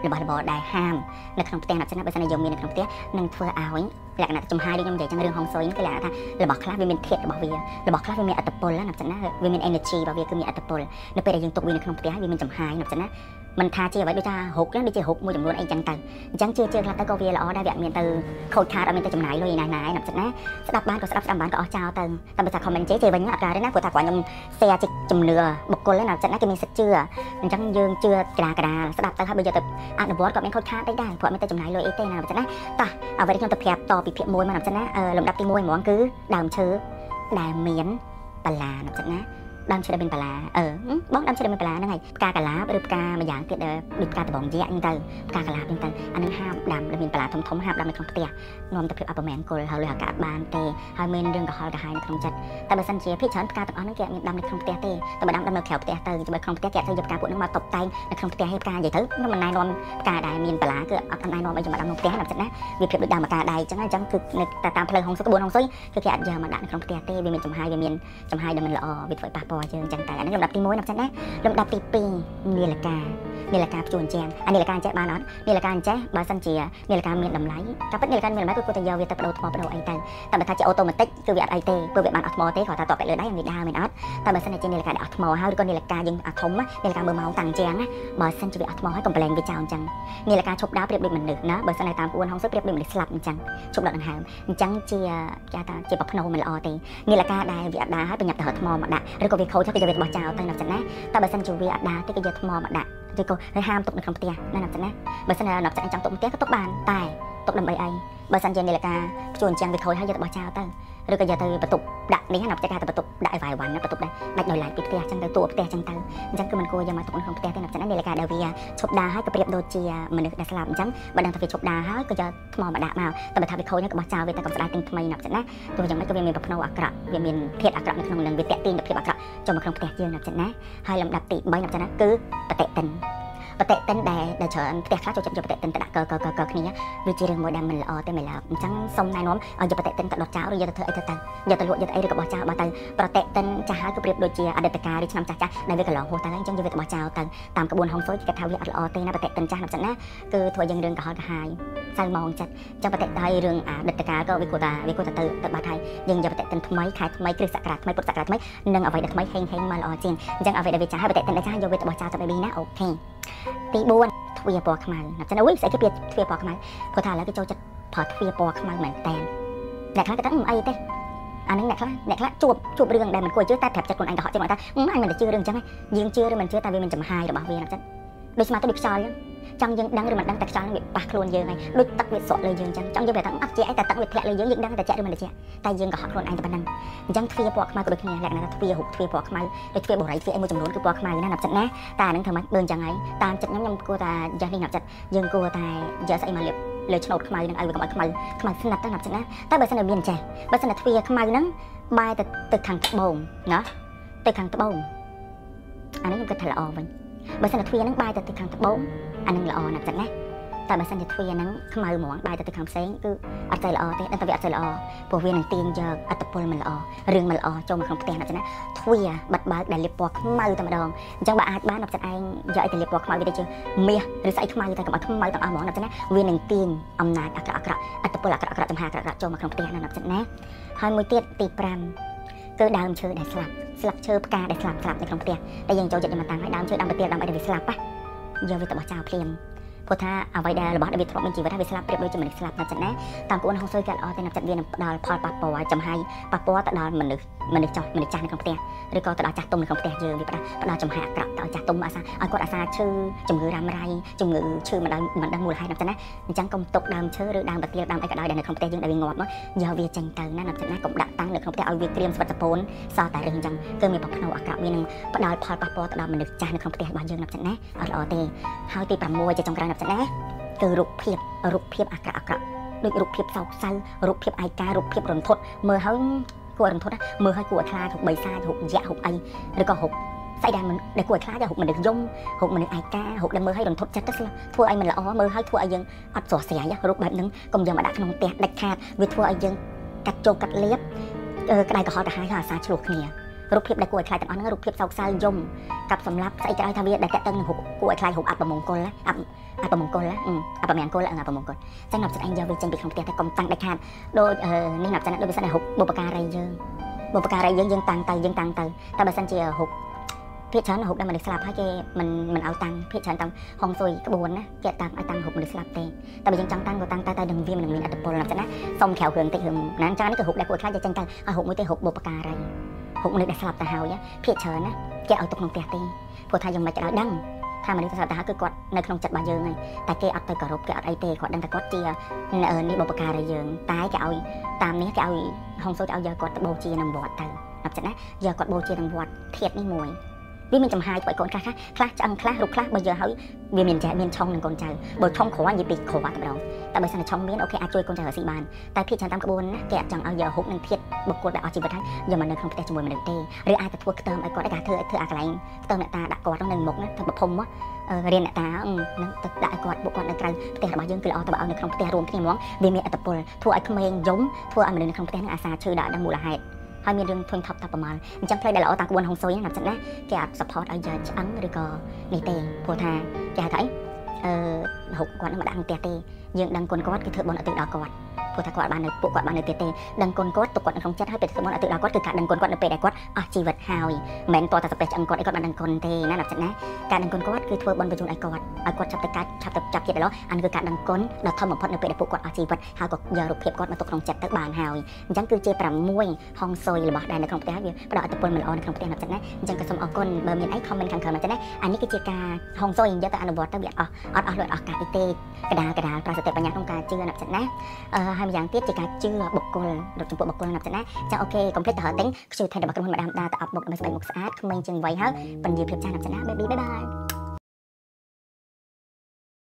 របស់ដែលហាមនៅក្នុងផ្ទះណាប់ចឹងបើសិនជាយើងមាននៅក្នុងផ្ទះនឹងធ្វើឲ្យលក្ខណៈចំហាយដូចខ្ញុំនិយាយចឹងរឿងហុងស៊ុយគឺលក្ខណៈថារបស់ខ្លះវាមានធាតុរបស់វារបស់ខ្លះវាមានអត្តពលណាប់ចឹងណាវាមាន energy របស់វាគឺមានអត្តពលនៅពេលដែលយើងទុកវានៅក្នុងផ្ទះវាមានចំហាយណាប់ចឹងណាមិនថាជាអ្វីដូចថាហុកដូចជាហុកមួយចំនួនអីចឹងទៅអញ្ចឹងជឿខ្លះទៅក៏វាល្អដែរវាអត់មានទៅខូចខាតអត់មានទៅចំណាយលុយណាណាប់ចឹងណាស្ដាប់បានក៏ស្ដាប់បានក៏អស់ចោលទៅតែបើថា comment ជេវិញអត់កើតទេណាព្រោះថាគាត់ខ្ញុំ share ជាជំនឿបុគ្គលណាប់ចឹងណាគេមានសិទ្ធិជឿអញ្ចឹងយើងជឿក្រាលស្ដាប់ទៅហើយបើយកទៅអនុវត្តក៏មានខូចខាតដែរព្រោះអត់មានទៅចំណាយលុយអីទេណាប់ចឹងណាតោះអ្វីដែលខ្ញុំទៅប្រាប់តពីភាគ1មកណាប់ចឹងណាលំដាប់ទី1ហ្មងគឺដើមឈើដែលមានបលាណាប់ចឹងណាដើមឈើដែលមានបលាបងដើមឈើដែលមានបលាហ្នឹងហើយផ្កាកាឡាបឬផ្កាមួយយ៉ាងទៀតដូចផ្កាតបងយៈហ្នឹងទៅផ្កាកាឡាហ្នឹងទៅអានឹងហាមដាំដែលមានបលាធំធំហាមដាំនៅក្នុងផ្ទះនាំទៅភាពអពមង្គលហើយលើអាកាសបានទេហើយមានរឿងកុហលកាហាយនៅក្នុងចិត្តតែបើសិនជាភាគច្រើនផ្កាទាំងអស់ហ្នឹងគេអត់មានដាំនៅក្នុងផ្ទះទេតែបើដាំនៅក្រៅផ្ទះទៅបើក្នុងផ្ទះគេអត់ទៅយកផ្កាពួកហ្នឹងមកតុបតែងនៅក្នុងផ្ទះឲ្យផ្កានិយាយទៅខ្ញុំមិនណែនាំផ្កាដែលមានបលាគឺអត់ណែនាំឲ្យយកមកដាំក្នុងផ្ទះណាចិត្តណាវាភាពដូចដើមផ្កាដែរអញ្ចឹងគឺនៅតាមផ្លូវហុងស៊ុយក្បួនហុងស៊ុយគឺគេអត់យកមកដាក់នៅក្នុងផ្ទះទេវាមានចំហាយវាមានចំហាយដែលមិនល្អវាធ្វើឲ្យប៉ះពាល់យើងអញ្ចឹងតែអានេះលំដាប់ទី1ណាស់ចឹងណាលំដាប់ទី2នាឡិកាព្យួរអញ្ចឹងនាឡិកាអញ្ចេះបានអត់នាឡិកាអញ្ចេះបើសិនជានាឡិកាមានតម្លៃតែពិតនាឡិកាមានតម្លៃគឺគាត់ទៅយកវាទៅបដូរថ្មបដូរអីទៅតែបើថាជាអូតូម៉ាទិកគឺវាអត់អីទេព្រោះវាបានអត់ថ្មទេគាត់ថាតបទៅលើដៃវាដើរមែនអត់តែបើសិនជានាឡិកាដែលអត់ថ្មហើយឬក៏នាឡិកាយើងអាធំនាឡិកាមើលម៉ោងតាំងអញ្ចឹងណាបើសិនជាវាអត់ថ្មហើយកុំប្រឡែងវាចោលអញ្ចឹងនាឡិកាឈប់ដើរប្រៀបដូចមនុស្សណាបើសិនតែតាមពួនហុងស៊ុយប្រៀបដូចមនុស្សស្លាប់អញ្ចឹងឈប់ដកដង្ហើមអញ្ចឹងជាគេថាជាប្រភ្នូមិនល្អទេនាឡិកាដែលវាអត់ដើរហើយប្រញាប់ទៅរកថ្មមកដាក់ឬក៏វាខូចហើយគេយកវាបោះចោលទៅណាចឹងណាតែបើសិនជាវាអត់ដើរទេគេយកថ្មមកដាក់ឬក៏ហាមទុកនៅក្នុងផ្ទះណាចឹងណាបើសិនណាចង់ទុកផ្ទះក៏ទុកបានតែទុកដើម្បីអីបើសិនជានាឡិកាព្យួរអញ្ចឹងវាខូចហើយយកទៅបោះចោលទៅឬក៏យកទៅបន្ទប់ដាក់នេះណាផ្ទះគេទៅបន្ទប់ដាក់ឲ្យវាយវ៉ាន់ណាបន្ទប់ដាច់ដោយឡែកពីផ្ទះចឹងទៅតួផ្ទះចឹងទៅអញ្ចឹងគឺមិនគួរយកមកទុកនៅក្នុងផ្ទះទេណាចឹងណានាឡិកាដែលវាឈប់ដើរហើយក៏ប្រៀបដូចជាមនុស្សដែលស្លាប់អញ្ចឹងបើដឹងថាវាឈប់ដើរហើយក៏យកថ្មមកដាក់មកតែបើថាវាខូចហើយក៏បោះចោលវាទៅកុំស្ដាយទិញថ្មីណាចឹងណាទោះយ៉ាងម៉េចក៏វាមានប្រផ្នូលអាក្រក់វាមានធាតុអាក្រក់នៅក្នុងនឹងវាតាក់ទាញទៅភាពអាក្រក់ចូលមកក្នុងផ្ទះយើងណាចឹងណាហើយលំដាប់ទី3ណាចឹងណាគឺបតិទិនដែលច្រើនផ្ទះខ្លះចូលចិត្តយកបតិទិនទៅដាក់កគ្នាវាជារឿងមួយដែលមិនល្អទេមិនឡើយអញ្ចឹងសូមណែនាំឲ្យយកបតិទិនទៅដុតចោលឬយកទៅធ្វើអីទៅយកទៅលក់យកទៅអីឬក៏បោះចោលបើទៅប្រតិទិនចាស់ហើយគឺប្រៀបដូចជាអតីតកាលឬឆ្នាំចាស់ដែលវាកន្លងហួសទៅហើយអញ្ចឹងយកវាទៅបោះចោលទៅតាមក្បួនហុងស៊ុយគេថាវាអត់ល្អទេណាបតិទិនចាស់ណាចឹងណាគឺធ្វើយើងរឿងកុហលកាហាយសៅម៉ងចិត្តអញ្ចឹងបតិហើយរឿងអតីតកាលក៏វាគួរតែទៅបាត់ហើយយើងយកបតិទិនថ្មីខែថ្មីគ្រិស្តសករាជថ្មីពុទ្ធសករាជថ្មីនិងអ្វីដែលថ្មីហេងមកល្អជាងអញ្ចឹងអ្វីដែលវាចាស់ហើយបតិទិនដែលចាស់យកវាទៅបោះចោលទៅបេប៊ីណាអូខេទី4ទ្វារពណ៌ខ្មៅណាចឹងអូយស្អីគេទ្វារពណ៌ខ្មៅព្រោះថាឥឡូវគេចូលចិត្តប្រើទ្វារពណ៌ខ្មៅមែនតើអ្នកខ្លះគេថាអីទេអានឹងអ្នកខ្លះជួបរឿងដែលមិនគួរជឿតែប្រាប់ចិត្តខ្លួនឯងកុហកចិត្តមកថាអញមិនជឿរឿងអញ្ចឹងយើងជឿឬមិនជឿតែវាមានចំហាយរបស់វាណាចឹងដូចស្មាទៅដូចខ្យល់អញ្ចឹងចង់យើងដឹងឬមិនដឹងតែខ្យល់នឹងវាប៉ះខ្លួនយើងហើយដូចទឹកវាស្រក់លើយើងអញ្ចឹងចង់យើងប្រាប់ថាអត់ជាអីតែទឹកវាធ្លាក់លើយើងដឹងតែចាក់ឬមិនចាក់តែយើងកុហកខ្លួនឯងតែប៉ុណ្ណឹងអញ្ចឹងទ្វារពណ៌ខ្មៅក៏ដូចគ្នាលក្ខណៈថាទ្វាររូបទ្វារពណ៌ខ្មៅដូចទ្វារបរិយទ្វារអីមួយចំនួនគឺពណ៌ខ្មៅណាណាប់ចិត្តណាតែអានឹងធ្វើម៉េចបើអញ្ចឹងហើយតាមចិត្តខ្ញុំគួរតែយ៉ាងនេះណាប់ចិត្តយើងគួរតែយកស្អីមកលាបលើឆ្នោតខ្មៅនឹងឲ្យវាកុំឲ្យខ្មៅស្និតទៅណាប់ចិត្តណាតែបើសិនតែមានចេះបើសិនតែទ្វារខ្មៅហ្នឹងបែរទៅខាងត្បូងណាទៅខាងត្បូងអានេះខ្ញុំគិតថាល្អវិញបើសិនតែទ្វារហ្នឹងបែរទៅខាងត្បូងអានឹងល្អណាស់ចឹងណាតែបើសិនជាទ្វារហ្នឹងខ្មៅហ្មងបែរទៅខាងផ្សេងគឺអត់ใจល្អទេតែវាអត់ใจល្អព្រោះវានឹងទាញយកអត្តពលមិនល្អរឿងមិនល្អចូលមកក្នុងផ្ទះណាចឹងណាទ្វារបិទបើកដែលលាបពណ៌ខ្មៅតែម្ដងអញ្ចឹងបើអាចបានដល់ចិត្តឯងយកឲ្យទៅលាបពណ៌ខ្មៅវាទៅជាមាសឬស្អីខ្មៅតែកុំឲ្យខ្មៅទាំងអស់ហ្មងណាចឹងណាវានឹងទាញអំណាចអាក្រក់អត្តពលអាក្រក់ចំហាអាក្រក់ចូលមកក្នុងផ្ទះណាចឹងណាហើយមួយទៀតទី5គឺដើមឈើដែលស្លាប់ឈើផ្កាដែលស្លាប់នៅក្នុងផ្ទះតែយើងចូលចិត្តយកមកតាំងឲ្យដើមឈើដើមប្រទាលដើមអីដែលវាស្លាប់យកវាទៅបោះចោលភ្លាមព្រោះថាអ្វីដែលរបស់ដែលវាធ្លាប់មានជីវិតហើយវាស្លាប់ប្រៀបដូចជាមនុស្សស្លាប់ណាស់ចឹងណាតាមគួរហុងស៊ុយគេល្អទេណាស់ចិត្តវានឹងផ្ដល់ផលប៉ះពាល់ចំហាយប៉ះពាល់ទៅដល់មនុស្សចាស់នៅក្នុងផ្ទះឬក៏ទៅដល់ចាស់ទុំនៅក្នុងផ្ទះយើងវាផ្ដល់ចំហាយអាក្រក់ទៅចាស់ទុំឲ្យគាត់អាសាឈឺជំងឺរ៉ាំរ៉ៃជំងឺឈឺមិនដឹងមូលហេតុណាស់ចឹងណាអញ្ចឹងកុំទុកដើមឈើឬដើមប្រទាលដើមអីក៏ដោយដែលនៅក្នុងផ្ទះយើងដែលវាងាប់មកយកវាចេញទៅណាចឹងណាកុំដាក់តាំងនៅក្នុងផ្ទះឲ្យវាក្រៀមស្វិតសពូនសោះតែរឿងអញ្ចឹងគឺមានប្រផ្នូលអាក្រក់វានឹងផ្ដល់ផលប៉ះពាល់ទៅដល់មនុស្សចាស់នៅក្នុងផ្ទះរបស់យើងណាចឹងណាអត់ល្អទេហើយទី6ជាចុងក្រោយណាចឹងណាគឺរូបភាពអាក្រក់ដូចរូបភាពសោកសៅរូបភាពឯការូបភាពរន្ធត់មើលហើយគួររន្ធត់ណាមើលហើយគួរខ្លាចរូបបីសាចរូបយៈរូបអីឬក៏រូបស្អីដែលគួរខ្លាចរូបមនុស្សយំរូបមនុស្សឯការូបដែលមើលហើយរន្ធត់ចិត្តទៅធ្វើឲ្យមិនល្អមើលហើយធ្វើឲ្យយើងអត់ស្រស់ស្រាយរូបបែបហ្នឹងកុំយកមកដាក់ក្នុងផ្ទះដាច់ខាតវាធ្វើឲ្យយើងកាត់ជោគកាត់លៀបក្តៅក្រហល់កាហាយហើយអាសាឆ្លោះគ្នារូបភាពដែលគួរឲ្យខ្លាចទាំងអស់ហ្នឹងរូបភាពសោកសៅយំកាប់សម្លាប់ស្អីក៏ដោយថាវាដែលតាក់ទងនឹងរូបគួរឲ្យខ្លាចរូបអត្តមង្គលអាប្រមង្គលអាប្រមង្គលអាប្រមង្គលចឹងណាប់ចិត្តឯងយកវាចេញពីក្នុងផ្ទះតែកុំតាំងដាច់ខាតដូចនេះណាប់ចិត្តដូចវាសិនតែហុកបុព្វការីយើងតាំងទៅតែបើសិនជាហុកភាគច្រើនហុកដែលមនុស្សស្លាប់ហើយគេមិនឲ្យតាំងភាគច្រើនតាំងហុងស៊ុយក្បួនណាគេតាំងឲ្យតាំងហុកមនុស្សស្លាប់ទេតែបើយើងចង់តាំងក៏តាំងតែនឹងវាមិនមានអត្តពលណាប់ចិត្តណាសុំក្រៅគ្រឿងតិចរឿងណាចឹងនេះគឺហុកដែលពួកខ្លាចចេញទៅឲ្យហុកមួយទេហុកបុព្វការីហុកមនុស្សដែលស្លាប់ទៅហើយភាគច្រើនណាគេឲ្យទុកក្នុងផ្ទះទេព្រោះថាយ៉ាងម៉េចក៏ដោយដឹងថាមនុស្សស្លាប់ទៅហើយគឺគាត់នៅក្នុងចិត្តរបស់យើងហើយតែគេអត់ទៅគោរពគេអត់អីទេគាត់ដឹងតែគាត់ជានេះបុព្វការីយើងតែគេឲ្យតាមនេះគេឲ្យហុងស៊ុយឲ្យយកគាត់ទៅបូជាក្នុងវត្តទៅណាប់ចិត្តណាយកគាត់បូជាក្នុងវត្តធាតុនេះមួយវាមានចំហាយធ្វើឲ្យកូនខ្លះឆ្អឹងខ្លះរូបខ្លះបើយកហើយវាមានឆុងនឹងកូនចៅបើឆុងគ្រាន់និយាយពីគ្រាន់តែម្ដងតែបើសិនតែឆុងមានអូខេអាចជួយកូនចៅរកស៊ីបានតែភាគច្រើនតាមក្បួនណាគេអត់ចង់ឲ្យយកហុកនឹងធាតុបុគ្គលដែលអស់ជីវិតហើយយកមកនៅក្នុងផ្ទះជាមួយមនុស្សទេឬអាចទៅធ្វើខ្ទើមឲ្យគាត់ឯងធ្វើអាកន្លែងខ្ទើមអ្នកតាដាក់គាត់នៅមុខណាធ្វើប្រភពរៀនអ្នកតានឹងទៅដាក់ឲ្យគាត់ពួកគាត់នៅក្រៅផ្ទះរបស់យើងគឺល្អតែបើឲ្យនៅក្នុងផ្ទះរួមគ្នាហ្មងវាមានអត្តពលធ្វើឲ្យក្មេងយំធ្វើឲ្យមនុស្សនៅក្នុងផ្ទះនឹងអាសាឈឺដាក់ដឹងមូលហេតុហើយមានរឿងធុញថប់តាប្រមាណអញ្ចឹងផ្លូវដែលល្អតាមក្បួនហុងស៊ុយណាប់ចិត្តណាគេអត់ support ឲ្យយកឆ្អឹងឬក៏នេះទេព្រោះថាគេហៅថាហុកគាត់នឹងមកដាក់ក្នុងផ្ទះទេយើងដឹងគុណគាត់គឺធ្វើបុណ្យឧទ្ទិសដល់គាត់ព្រោះថាគាត់បាននៅពួកគាត់បាននៅទៀតទេដឹងគុណគាត់ទុកគាត់នៅក្នុងចិត្តហើយពេលធ្វើបុណ្យឧទ្ទិសដល់គាត់គឺការដឹងគុណគាត់នៅពេលដែលគាត់អស់ជីវិតហើយមិនមែនតតែស្ពេចឆ្អឹងគាត់ឲ្យគាត់បានដឹងគុណទេណាណាប់ចិត្តណាការដឹងគុណគាត់គឺធ្វើបុណ្យបញ្ជូនឲ្យគាត់ចាប់ចិត្តដល់អានគឺការដឹងគុណដ៏ធំបំផុតនៅពេលដែលពួកគាត់អស់ជីវិតហើយក៏យករូបភាពគាត់មកទុកក្នុងចិត្តទៅបានហើយអញ្ចឹងគឺជា6ហុងស៊ុយរបស់ដែលនៅក្នុងផ្ទះវាផ្ដល់អត្តពលមិនល្អនៅក្នុងផ្ទះណាប់ចិត្តណាអញ្ចឹងក៏សូមអរគុណបើមានអី comment ខាងក្រោមណាប់ចិត្តណាអានេះគឺជាការហុងស៊ុយយកទៅអនុវត្តទៅវាអត់លុយអស់កាសទេកដាលប្រើសតិបញ្ញាក្នុងការជឿណាប់ចិត្តណាហើយម្យ៉ាងទៀតជាការជឿបុគ្គលចំពោះបុគ្គលណាប់ចិត្តណាចាអូខេកុំភ្លេចទៅហៅទិញខ្ជិលថេរបស់ក្រុមហ៊ុនម្ដាមដាទៅអប់មុខដើម្បីស្បែកមុខស្អាតក្មេងជាងវ័យហើយពន្យាភាពចាស់ណាប់ចិត្តណាបាយបាយ